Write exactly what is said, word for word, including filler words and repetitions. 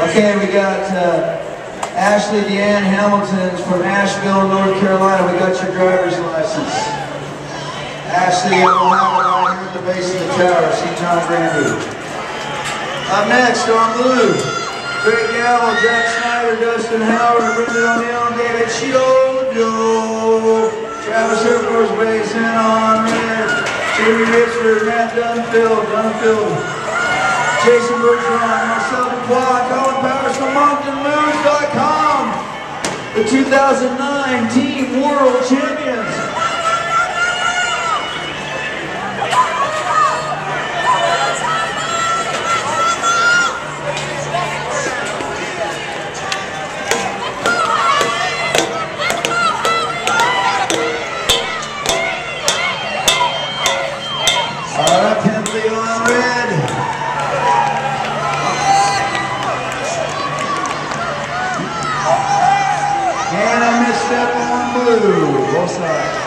Okay, we got uh, Ashley Deanne Hamilton from Asheville, North Carolina. We got your driver's license. Ashley, I will have it right here at the base of the tower. See Tom Brandy. Up next on blue, Greg Gavel, Jack Snyder, Dustin Howard, Brendan O'Neill, David Chiodo, Travis Herforth, bass in on red, Jimmy Richford, Matt Dunfield, Dunfield, Jason Bergeron, Marcel Dubois, Colin Powers from Moncton Moose dot com, the two thousand nine Team World Champions. All right, Penley on red. And a misstep on blue, both sides.